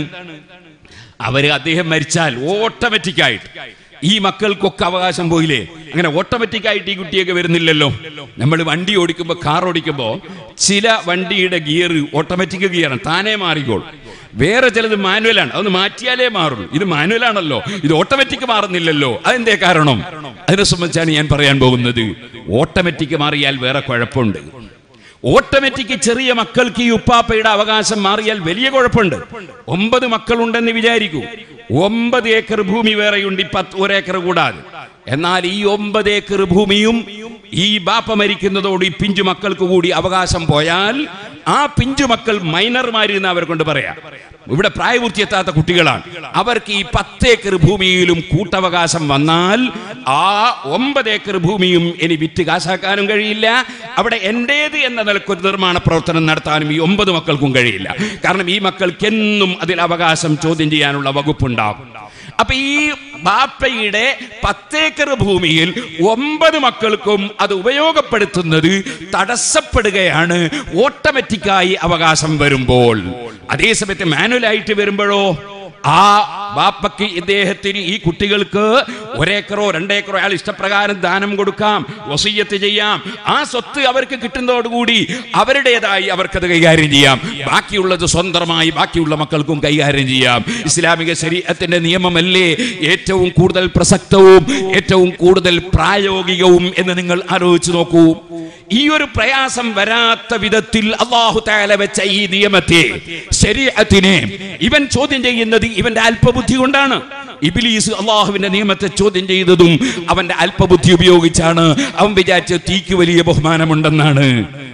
അവര് അദ്ദേഹം മരിച്ചാൽ ഓട്ടോമാറ്റിക്കായിട്ട് ഈ മക്കൾക്കൊക്കെ അവകാശം പോയില്ലേ? അങ്ങനെ ഓട്ടോമാറ്റിക്കായിട്ട് ഈ കുട്ടിയൊക്കെ വരുന്നില്ലല്ലോ. നമ്മൾ വണ്ടി ഓടിക്കുമ്പോൾ, കാർ ഓടിക്കുമ്പോൾ ചില വണ്ടിയുടെ ഗിയർ ഓട്ടോമാറ്റിക് ഗിയറാണ്, താനേ മാറിക്കോളും. വേറെ ചിലത് മാനുവലാണ്, അതൊന്ന് മാറ്റിയാലേ മാറുള്ളൂ. ഇത് മാനുവലാണല്ലോ, ഇത് ഓട്ടോമാറ്റിക് മാറുന്നില്ലല്ലോ. അതെന്തേ കാരണം? അതിനെ സംബന്ധിച്ചാണ് ഞാൻ പറയാൻ പോകുന്നത്. ഓട്ടോമാറ്റിക് മാറിയാൽ വേറെ കുഴപ്പമുണ്ട്. ഓട്ടോമാറ്റിക് ചെറിയ മക്കൾക്ക് ഈ ഉപ്പാപ്പയുടെ അവകാശം മാറിയാൽ വലിയ കുഴപ്പമുണ്ട്. ഒമ്പത് മക്കളുണ്ടെന്ന് വിചാരിക്കൂ, ഒമ്പത് ഏക്കർ ഭൂമി വേറെയുണ്ട്, പത്ത് ഒരേക്കർ കൂടാതെ. എന്നാൽ ഈ ഒമ്പത് ഏക്കർ ഭൂമിയും ഈ ബാപ്പ മരിക്കുന്നതോട് ഈ പിഞ്ചു മക്കൾക്ക് കൂടി അവകാശം പോയാൽ ആ പിഞ്ചു മക്കൾ മൈനർമാരെന്ന് അവരെ കൊണ്ട് പറയാം. ഇവിടെ പ്രായപൂർത്തിയെത്താത്ത കുട്ടികളാണ്. അവർക്ക് ഈ പത്തേക്കർ ഭൂമിയിലും കൂട്ടവകാശം വന്നാൽ ആ ഒമ്പത് ഏക്കർ ഭൂമിയും ഇനി വിറ്റ് കാശാക്കാനും കഴിയില്ല. അവിടെ എന്റേത് എന്ന നിലക്കൊരു നിർമ്മാണ പ്രവർത്തനം നടത്താനും ഈ ഒമ്പത് മക്കൾക്കും കഴിയില്ല. കാരണം ഈ മക്കൾക്ക് എന്നും അതിൽ അവകാശം ചോദ്യം ചെയ്യാനുള്ള വകുപ്പുണ്ടാകും. അപ്പൊ ഈ ബാപ്പയുടെ പത്തേക്കർ ഭൂമിയിൽ ഒമ്പത് മക്കൾക്കും അത് ഉപയോഗപ്പെടുത്തുന്നത് തടസ്സപ്പെടുകയാണ് ഓട്ടോമാറ്റിക്കായി അവകാശം വരുമ്പോൾ. അതേസമയത്ത് മാനുവലായിട്ട് വരുമ്പോഴോ ആ ബാപ്പയ്ക്ക് ഇദ്ദേഹത്തിന് ഈ കുട്ടികൾക്ക് ഒരേക്കറോ രണ്ടേക്കറോ അയാൾ ഇഷ്ടപ്രകാരം ദാനം കൊടുക്കാം, വസിയ്യത്ത് ചെയ്യാം. ആ സ്വത്ത് അവർക്ക് കിട്ടുന്നതോടുകൂടി അവരുടേതായി അവർക്കത് കൈകാര്യം ചെയ്യാം. ബാക്കിയുള്ളത് സ്വന്തമായി ബാക്കിയുള്ള മക്കൾക്കും കൈകാര്യം ചെയ്യാം. ഇസ്ലാമിക ശരീഅത്തിന്റെ നിയമമല്ലേ ഏറ്റവും കൂടുതൽ പ്രസക്തവും ഏറ്റവും കൂടുതൽ പ്രായോഗികവും എന്ന് നിങ്ങൾ ആലോചിച്ച് നോക്കൂ. ഈ ഒരു പ്രയാസം വരാത്ത വിധത്തിൽ അല്ലാഹു തആല വെച്ച ഈ നിയമത്തെ, ശരീഅത്തിനെ ഇവൻ ചോദ്യം ചെയ്യുന്നത് ഇവന്റെ അല്പബുദ്ധി കൊണ്ടാണ്. ഇബ്ലീസ് അള്ളാഹുവിന്റെ നിയമത്തെ ചോദ്യം ചെയ്തതും അവന്റെ അല്പബുദ്ധി ഉപയോഗിച്ചാണ്. അവൻ വിചാരിച്ച തീക്ക് വലിയ ബഹുമാനമുണ്ടെന്നാണ്.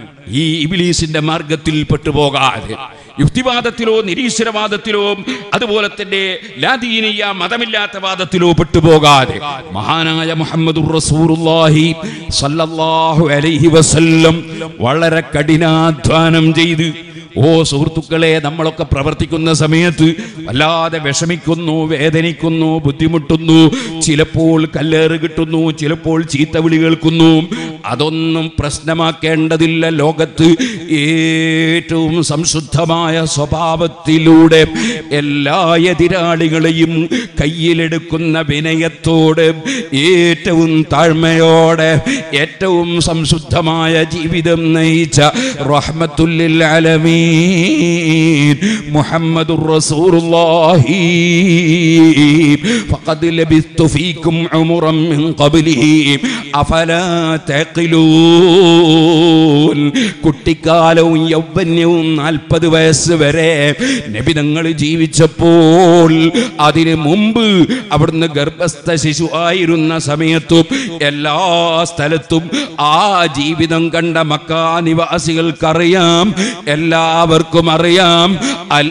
ഈ ഇബ്ലീസിന്റെ മാർഗത്തിൽ പെട്ടുപോകാതെ, യുക്തിവാദത്തിലോ നിരീശ്വരവാദത്തിലോ അതുപോലെ തന്നെ ലാദീനിയ മതമില്ലാത്ത വാദത്തിലോ പെട്ടുപോകാതെ മഹാനായ മുഹമ്മദുർ റസൂലുള്ളാഹി സ്വല്ലല്ലാഹു അലൈഹി വസല്ലം വളരെ കഠിനാധ്വാനം ചെയ്ത്, ഓ സുഹൃത്തുക്കളെ, നമ്മളൊക്കെ പ്രവർത്തിക്കുന്ന സമയത്ത് വല്ലാതെ വിഷമിക്കുന്നു, വേദനിക്കുന്നു, ബുദ്ധിമുട്ടുന്നു, ചിലപ്പോൾ കല്ലേറ് കിട്ടുന്നു, ചിലപ്പോൾ ചീത്തവിളി കേൾക്കുന്നു. അതൊന്നും പ്രശ്നമാക്കേണ്ടതില്ല. ലോകത്ത് ഏറ്റവും സംശുദ്ധമായ സ്വഭാവത്തിലൂടെ എല്ലാ എതിരാളികളെയും കയ്യിലെടുക്കുന്ന വിനയത്തോടെ, ഏറ്റവും താഴ്മയോടെ, ഏറ്റവും സംശുദ്ധമായ ജീവിതം നയിച്ച റഹ്മത്തുൽ ലിൽ ആലമീൻ മുഹമ്മദുർ റസൂലുള്ളാഹി ഫഖദ് ലബിസ്തു ഫീകും ഉമറൻ മിൻ ഖബ്ലിഹി അഫലാ തഖിലൂൻ. കുട്ടിക്കാലവും യൗവന്യവും നാൽപ്പത് വയസ്സ് വരെ നബി തങ്ങൾ ജീവിച്ചപ്പോൾ, അതിനു മുമ്പ് അവിടുന്ന് ഗർഭസ്ഥ ശിശു ആയിരുന്ന സമയത്തും എല്ലാ സ്ഥലത്തും ആ ജീവിതം കണ്ട മക്ക നിവാസികൾക്കറിയാം, എല്ലാവർക്കും അറിയാം, അൽ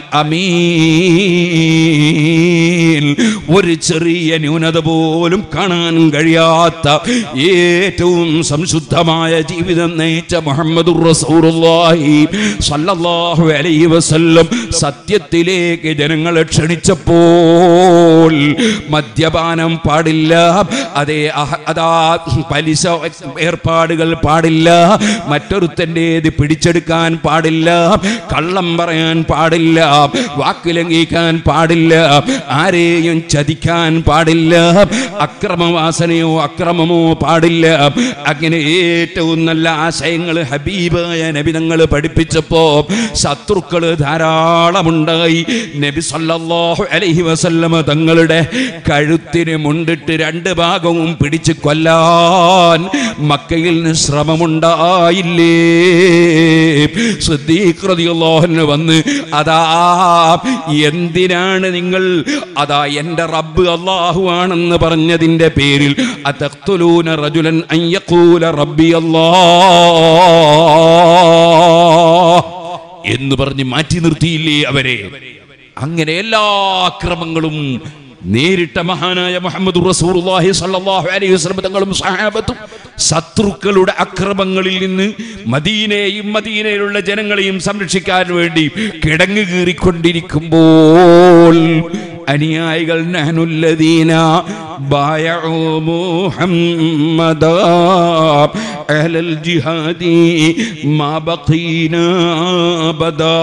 അമീൻ, ഒരു ചെറിയ ന്യൂനത പോലും കാണാൻ കഴിയാത്ത ഏറ്റവും സംശുദ്ധമായ ജീവിതം നയിച്ച മുഹമ്മദുർ റസൂലുള്ളാഹി സ്വല്ലല്ലാഹു അലൈഹി വസല്ലം സത്യത്തിലേക്ക് ജനങ്ങളെ ക്ഷണിച്ചപ്പോൾ മദ്യപാനം പാടില്ല, അതേ അതാ പലിശ ഏർപ്പാടുകൾ പാടില്ല, മറ്റൊരുത്തൻ്റേത് പിടിച്ചെടുക്കാൻ പാടില്ല, കള്ളം പറയാൻ പാടില്ല, വാക്ക് ലംഘിക്കാൻ പാടില്ല, ആരെയും ചതിക്കാൻ പാടില്ല, അക്രമവാസനയോ അക്രമമോ പാടില്ല. അങ്ങനെ ഏറ്റവും നല്ല ആശയങ്ങൾ ഹബീബായ നബി തങ്ങൾ പഠിപ്പിച്ചപ്പോ ശത്രുക്കൾ ധാരാളമുണ്ടായി. നബി സല്ലല്ലാഹു അലൈഹി വസല്ലമ തങ്ങളുടെ കഴുത്തിന് മുണ്ടിട്ട് രണ്ട് ഭാഗവും പിടിച്ച് കൊല്ലാൻ മക്കയിൽ ശ്രമമുണ്ടായില്ലേ? സിദ്ദീഖ് റളിയല്ലാഹു അൻഹു വന്ന്, അതാ എന്തിനാണ് നിങ്ങൾ അതാ എന്റെ റബ്ബ് അല്ലാഹു ആണെന്ന് പറഞ്ഞതിന്റെ പേരിൽ അതഖ്തുലൂന റജുലൻ അൻ യഖൂല റബ്ബി അല്ലാഹ് എന്ന് പറഞ്ഞ് മാറ്റി നിർത്തിയില്ലേ അവരെ? അങ്ങനെ എല്ലാ ക്രമങ്ങളും നേരിട്ട മഹാനായ മുഹമ്മദ് റസൂലുള്ളാഹി സ്വല്ലല്ലാഹു അലൈഹി വസല്ലം തങ്ങളും സഹാബത്തും ശത്രുക്കളുടെ അക്രമങ്ങളിൽ നിന്ന് മദീനയെയും മദീനയിലുള്ള ജനങ്ങളെയും സംരക്ഷിക്കാൻ വേണ്ടി കിടങ്ങ് കീറിക്കൊണ്ടിരിക്കുമ്പോൾ അനുയായികൾ നഹ്നുല്ലദീന ബായഉ മുഹമ്മദാ അഹ്ലൽ ജിഹാദി മാ ബഖീനാ അബദാ.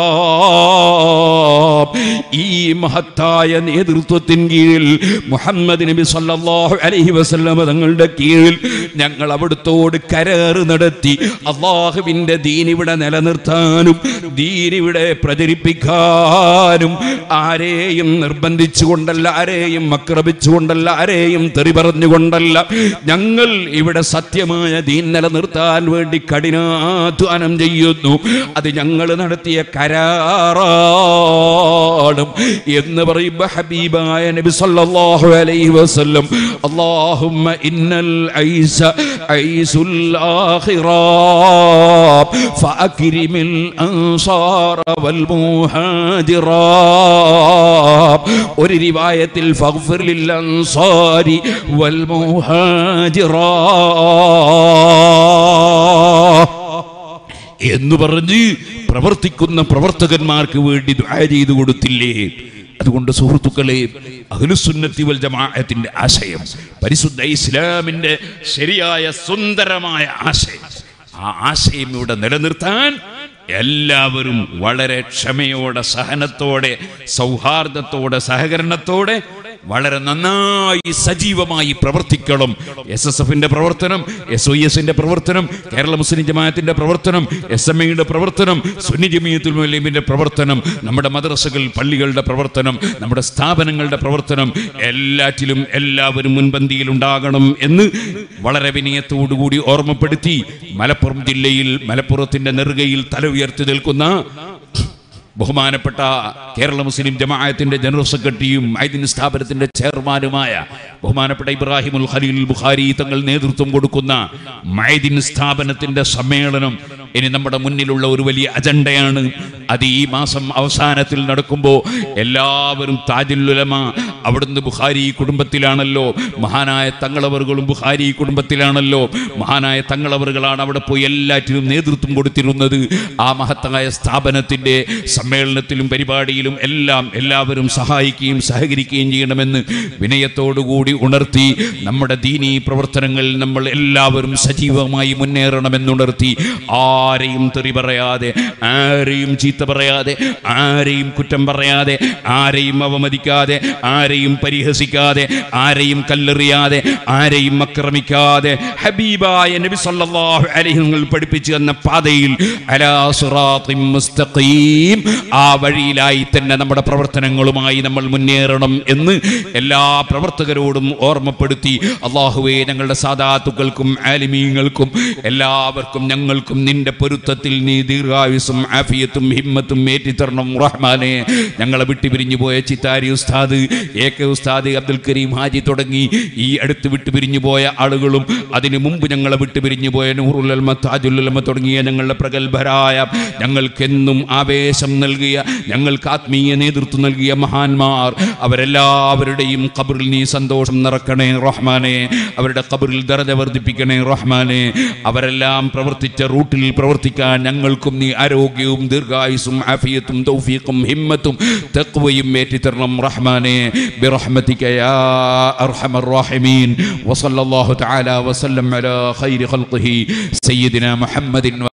ഈ മഹത്തായ നേതൃത്വത്തിൻ കീഴിൽ മുഹമ്മദ് നബി സല്ലല്ലാഹു അലൈഹി വസല്ലം തങ്ങളുടെ കീഴിൽ ഞങ്ങൾ അവിടുത്തോട് കരാർ നടത്തി അല്ലാഹുവിൻ്റെ ദീൻ ഇവിടെ നിലനിർത്താനും ദീൻ ഇവിടെ പ്രചരിപ്പിക്കാനും ആരെയും നിർബന്ധിച്ചുകൊണ്ടല്ല, ആരെയും ആക്രമിച്ചുകൊണ്ടല്ല, ആരെയും തെറി പറഞ്ഞുകൊണ്ടല്ല, ഞങ്ങൾ ഇവിടെ സത്യമായ ദീൻ നിലനിർത്താൻ വേണ്ടി കഠിനാധ്വാനം ചെയ്യുന്നു. അത് ഞങ്ങൾ നടത്തിയ കരാറാണ് എന്ന് പറയുമ്പോൾ ഹബീബായ നബി സല്ലല്ലാഹു അലൈഹി വസല്ലം അല്ലാഹുമ്മ ഇന്നൽ ഐസ ഐസുൽ ആഖിറ ഫഅക്രിമിൽ അൻസാറ വൽ മുഹാജിറ. ഒരു റിവായത്തിൽ ഫഗ്ഫിർ ലിൽ അൻസാരി വൽ മുഹാജിറ എന്ന് പറഞ്ഞ് പ്രവർത്തിക്കുന്ന പ്രവർത്തകന്മാർക്ക് വേണ്ടി ദുആ ചെയ്തു കൊടുത്തില്ലേ? അതുകൊണ്ട് സുഹൃത്തുക്കളെ, അഹ്ലുസുന്നത്തി വൽ ജമാഅത്തിന്റെ ആശയം, പരിശുദ്ധ ഇസ്ലാമിന്റെ ശരിയായ സുന്ദരമായ ആശയം, ആ ആശയം ഇവിടെ നിലനിർത്താൻ എല്ലാവരും വളരെ ക്ഷമയോടെ, സഹനത്തോടെ, സൗഹാർദ്ദത്തോടെ, സഹകരണത്തോടെ വളരെ നന്നായി സജീവമായി പ്രവർത്തിക്കണം. എസ് എസ് എഫിന്റെ പ്രവർത്തനം, എസ് ഒ എസിന്റെ പ്രവർത്തനം, കേരള മുസ്ലിം ജമാഅത്തിന്റെ പ്രവർത്തനം, എസ് എം എയുടെ പ്രവർത്തനം, സുന്നി ജമീയത്തുൽ മുഅല്ലിമീന്റെ പ്രവർത്തനം, നമ്മുടെ മദ്രസകൾ, പള്ളികളുടെ പ്രവർത്തനം, നമ്മുടെ സ്ഥാപനങ്ങളുടെ പ്രവർത്തനം, എല്ലാറ്റിലും എല്ലാവരും മുൻപന്തിയിൽ ഉണ്ടാകണം എന്ന് വളരെ വിനയത്തോടുകൂടി ഓർമ്മപ്പെടുത്തി, മലപ്പുറം ജില്ലയിൽ മലപ്പുറത്തിന്റെ നെറുകയിൽ തല ഉയർത്തി നിൽക്കുന്ന ബഹുമാനപ്പെട്ട കേരള മുസ്ലിം ജമാഅത്തിന്റെ ജനറൽ സെക്രട്ടറിയും മൈദിൻ സ്ഥാപനത്തിന്റെ ചെയർമാനുമായ ബഹുമാനപ്പെട്ട ഇബ്രാഹിമുൽ ഖലീൽ ബുഖാരി തങ്ങൾ നേതൃത്വം കൊടുക്കുന്ന മൈദിൻ സ്ഥാപനത്തിന്റെ സമ്മേളനം ഇനി നമ്മുടെ മുന്നിലുള്ള ഒരു വലിയ അജണ്ടയാണ്. അത് ഈ മാസം അവസാനത്തിൽ നടക്കുമ്പോൾ എല്ലാവരും താജുൽ ഉലമ, അവിടുന്ന് ബുഖാരി കുടുംബത്തിലാണല്ലോ, മഹാനായ തങ്ങളവറുകളും ബുഖാരി കുടുംബത്തിലാണല്ലോ, മഹാനായ തങ്ങളവറുകളാണ് അവിടെ പോയി എല്ലാറ്റിനും നേതൃത്വം കൊടുത്തിരുന്നത്. ആ മഹത്തായ സ്ഥാപനത്തിന്റെ സമ്മേളനത്തിലും പരിപാടിയിലും എല്ലാം എല്ലാവരും സഹായിക്കുകയും സഹകരിക്കുകയും ചെയ്യണമെന്ന് വിനയത്തോടുകൂടി ഉണർത്തി, നമ്മുടെ ദീനീ പ്രവർത്തനങ്ങളിൽ നമ്മൾ എല്ലാവരും സജീവമായി മുന്നേറണമെന്നുണർത്തി, ആരെയും തെറി പറയാതെ, ആരെയും ചീത്ത പറയാതെ, ആരെയും കുറ്റം പറയാതെ, ആരെയും അവമതിക്കാതെ, ആരെയും പരിഹസിക്കാതെ, ആരെയും കല്ലെറിയാതെ, ആരെയും ആക്രമിക്കാതെ, ഹബീബായ നബി സല്ലല്ലാഹു അലൈഹി വസല്ലം പഠിപ്പിച്ചു തന്ന പാതയിൽ അലാ സിറാത്തിൻ മുസ്തഖീം, ആ വഴിയിലായി തന്നെ നമ്മുടെ പ്രവർത്തനങ്ങളുമായി നമ്മൾ മുന്നേറണം എന്ന് എല്ലാ പ്രവർത്തകരോടും ഓർമ്മപ്പെടുത്തി, അല്ലാഹുവേ ഞങ്ങളുടെ സാദാത്തുക്കൾക്കും ആലിമീങ്ങൾക്കും എല്ലാവർക്കും ഞങ്ങൾക്കും നിന്റെ പൊരുത്തത്തിൽ നീ ദീർഘായുസ്സും ആഫിയത്തും ഹിമ്മത്തും ഏറ്റിത്തരണം റഹ്മാനെ. ഞങ്ങളെ വിട്ടുപിരിഞ്ഞു പോയ ചിത്താരി ഉസ്താദ്, എ കെ ഉസ്താദ്, അബ്ദുൽ കരീം ഹാജി തുടങ്ങി ഈ അടുത്ത് വിട്ടുപിരിഞ്ഞു പോയ ആളുകളും അതിനു മുമ്പ് ഞങ്ങളെ വിട്ടുപിരിഞ്ഞു പോയ നൂറുൽ ഉലമ, താജുൽ ഉലമ തുടങ്ങിയ ഞങ്ങളുടെ പ്രഗത്ഭരായ, ഞങ്ങൾക്കെന്നും ആവേശം നൽകിയ, ഞങ്ങൾക്ക് ആത്മീയ നേതൃത്വം നൽകിയ മഹാന്മാർ, അവരെല്ലാവരുടെയും ഖബറിൽ നീ സന്തോഷം നിറക്കണേ റഹ്മാനെ. അവരുടെ ഖബറിൽ ദറജ വർദ്ധിപ്പിക്കണേ റഹ്മാനെ. അവരെല്ലാം പ്രവർത്തിച്ച റൂട്ടിൽ പ്രവർത്തിക്കാൻ ഞങ്ങൾക്കും നീ ആരോഗ്യവും ദീർഘായുസ്സും ആഫിയത്തും തൗഫീഖും ഹിമ്മത്തും തഖ്വയും ഏറ്റിത്തരണം റഹ്മാനെ. ബിറഹ്മതിക യാ അർഹമർ റഹീമീൻ. വസല്ലല്ലാഹു തആല വസല്ലം അലാ ഖൈരി ഖൽഖിഹി സയ്യിദിനാ മുഹമ്മദിൻ.